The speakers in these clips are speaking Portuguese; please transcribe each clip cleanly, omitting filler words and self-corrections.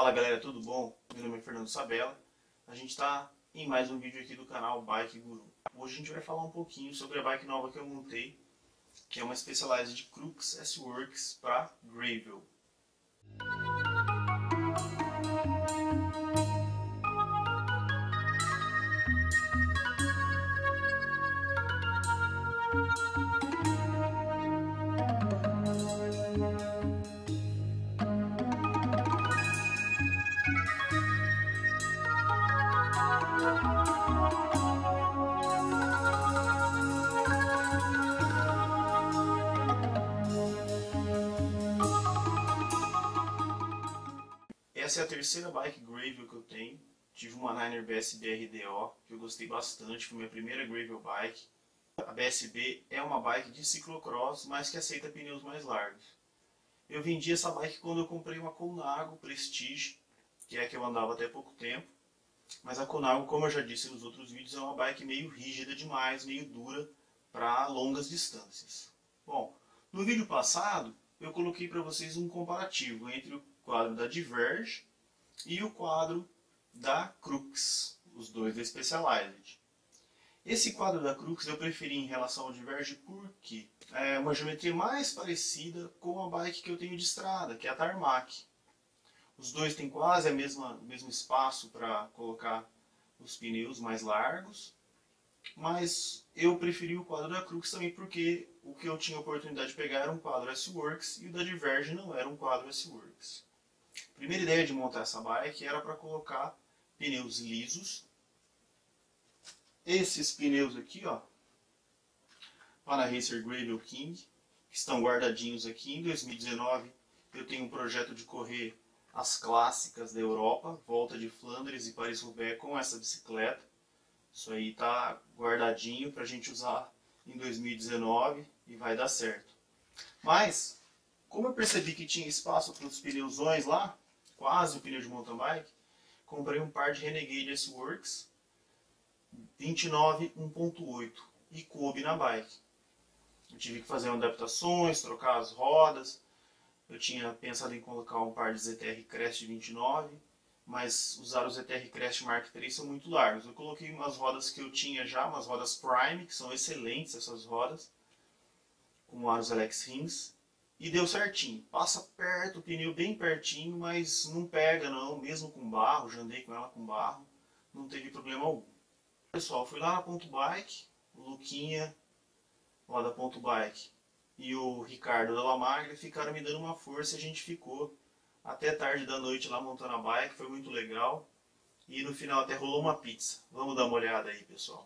Fala galera, tudo bom? Meu nome é Fernando Sabella. A gente está em mais um vídeo aqui do canal Bike Guru. Hoje a gente vai falar um pouquinho sobre a bike nova que eu montei, que é uma Specialized Crux S-Works para Gravel. Essa é a terceira bike Gravel que eu tenho. Tive uma Niner BSB RDO, que eu gostei bastante, foi minha primeira Gravel bike. A BSB é uma bike de ciclocross, mas que aceita pneus mais largos. Eu vendi essa bike quando eu comprei uma Colnago Prestige, que é a que eu andava até pouco tempo. Mas a Colnago, como eu já disse nos outros vídeos, é uma bike meio rígida demais, meio dura para longas distâncias. Bom, no vídeo passado eu coloquei para vocês um comparativo entre o quadro da Diverge e o quadro da Crux, os dois da Specialized. Esse quadro da Crux eu preferi em relação ao Diverge porque é uma geometria mais parecida com a bike que eu tenho de estrada, que é a Tarmac. Os dois têm quase o mesmo espaço para colocar os pneus mais largos, mas eu preferi o quadro da Crux também porque o que eu tinha a oportunidade de pegar era um quadro S-Works e o da Diverge não era um quadro S-Works. A primeira ideia de montar essa bike era para colocar pneus lisos. Esses pneus aqui, ó, para Racer Gravel King, que estão guardadinhos aqui. Em 2019 eu tenho um projeto de correr as clássicas da Europa, Volta de Flandres e Paris-Roubaix com essa bicicleta. Isso aí tá guardadinho para a gente usar em 2019 e vai dar certo. Mas, como eu percebi que tinha espaço para os pneuzões lá, quase um pneu de mountain bike, comprei um par de Renegade S-Works 29 1.8 e coube na bike. Eu tive que fazer adaptações, trocar as rodas. Eu tinha pensado em colocar um par de ZTR Crest 29, mas usar os ZTR Crest Mark III são muito largos. Eu coloquei umas rodas que eu tinha já, umas rodas Prime, que são excelentes essas rodas, com aros Alex Rins, e deu certinho. Passa perto, o pneu bem pertinho, mas não pega não, mesmo com barro. Já andei com ela com barro, não teve problema algum. Pessoal, fui lá na Ponto Bike, o Luquinha lá da Ponto Bike e o Ricardo da La Magra ficaram me dando uma força e a gente ficou até tarde da noite lá montando a bike, foi muito legal. E no final até rolou uma pizza. Vamos dar uma olhada aí, pessoal.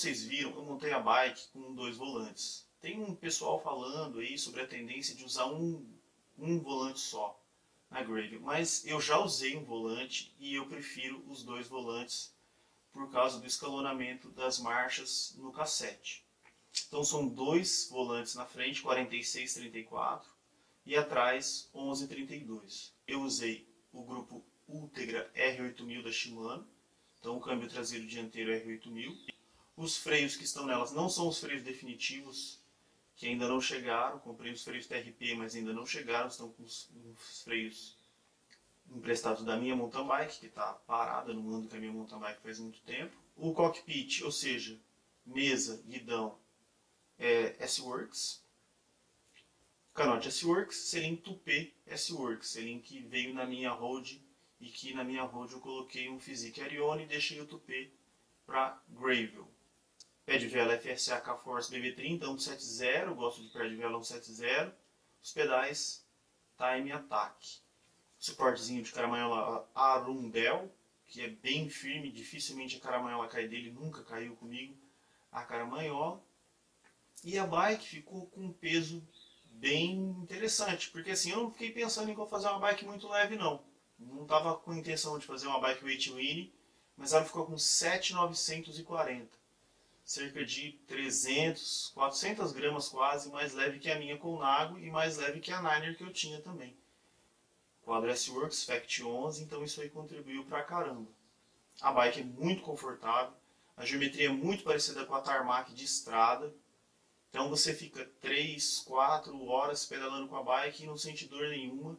vocês viram, eu montei a bike com 2 volantes. Tem um pessoal falando aí sobre a tendência de usar um volante só na Gravel, mas eu já usei um volante e eu prefiro os 2 volantes por causa do escalonamento das marchas no cassete. Então são 2 volantes na frente, 46-34, e atrás 11-32. Eu usei o grupo Ultegra R8000 da Shimano, então o câmbio traseiro dianteiro R8000. Os freios que estão nelas não são os freios definitivos, que ainda não chegaram. Comprei os freios TRP, mas ainda não chegaram, estão com os freios emprestados da minha mountain bike, que está parada, não ando com a minha mountain bike faz muito tempo. O cockpit, ou seja, mesa, guidão, é S-Works. Canote S-Works, selim tupê S-Works, selim que veio na minha road e que na minha road eu coloquei um Physique Arione e deixei o tupê para Gravel. Pé de vela FSA K-Force BB30 170, gosto de pé de vela 170. Os pedais Time Attack. Suportezinho de caramanhola Arundel, que é bem firme, dificilmente a caramanhola cai dele, nunca caiu comigo a caramanhola. E a bike ficou com um peso bem interessante, porque assim, eu não fiquei pensando em fazer uma bike muito leve não. Não estava com a intenção de fazer uma bike weight winning, mas ela ficou com 7.940. Cerca de 300, 400 gramas quase, mais leve que a minha Colnago e mais leve que a Niner que eu tinha também. Quadro S-Works, Fact 11, então isso aí contribuiu pra caramba. A bike é muito confortável, a geometria é muito parecida com a Tarmac de estrada. Então você fica 3, 4 horas pedalando com a bike e não sente dor nenhuma.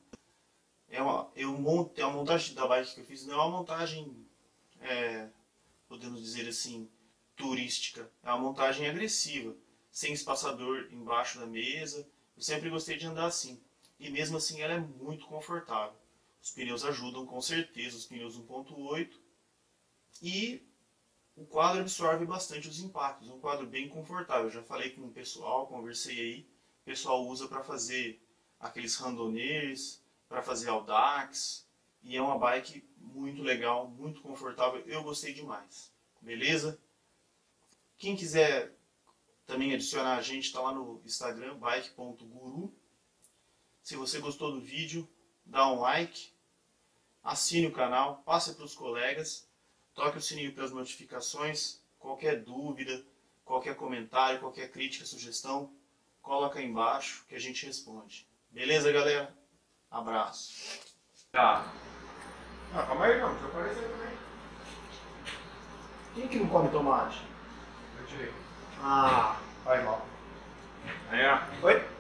A montagem da bike que eu fiz não é uma montagem, podemos dizer assim, turística. É uma montagem agressiva, sem espaçador embaixo da mesa. Eu sempre gostei de andar assim. E mesmo assim ela é muito confortável. Os pneus ajudam com certeza, os pneus 1.8. E o quadro absorve bastante os impactos. Um quadro bem confortável. Eu já falei com o pessoal, conversei aí. O pessoal usa para fazer aqueles randonneurs, para fazer audax. E é uma bike muito legal, muito confortável. Eu gostei demais. Beleza? Quem quiser também adicionar a gente, está lá no Instagram, bike.guru. Se você gostou do vídeo, dá um like, assine o canal, passe para os colegas, toque o sininho para as notificações. Qualquer dúvida, qualquer comentário, qualquer crítica, sugestão, coloca aí embaixo que a gente responde. Beleza, galera? Abraço. Tá. Ah, calma aí, não, deixa eu aparecer também. Quem que não come tomate? Eu tirei. Ah, Vai, mal. aí ó. Oi?